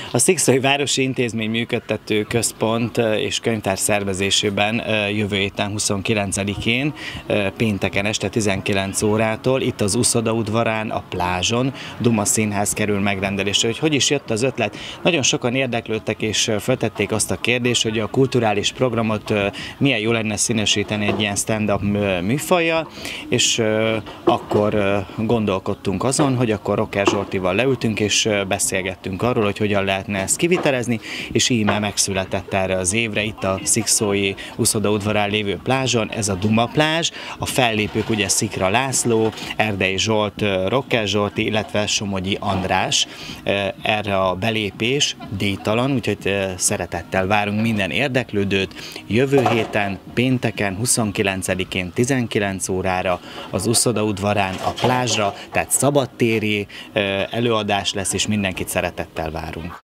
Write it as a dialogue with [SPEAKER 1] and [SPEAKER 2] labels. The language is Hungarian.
[SPEAKER 1] A Szikszói Városi Intézmény Működtető Központ és Könyvtár szervezésében jövő héten 29-én pénteken este 19 órától itt az Uszoda udvarán, a plázson Duma Színház kerül megrendelésre. Hogy is jött az ötlet? Nagyon sokan érdeklődtek és feltették azt a kérdést, hogy a kulturális programot milyen jó lenne színesíteni egy ilyen stand-up műfajjal, és akkor gondolkodtunk azon, hogy akkor Rocker Zsoltival leültünk és beszélgettünk arról, hogy hogyan lehetne ezt kivitelezni, és íme megszületett erre az évre itt a Szikszói Uszoda udvarán lévő plázson, ez a Duma plázs, a fellépők ugye Szikra László, Erdei Zsolt, Rocker Zsolti, illetve Somogyi András. Erre a belépés díjtalan, úgyhogy szeretettel várunk minden érdeklődőt jövő héten, pénteken, 29-én 19 órára az Uszoda udvarán, a plázsra, tehát szabadtéri előadás lesz, és mindenkit szeretettel várunk.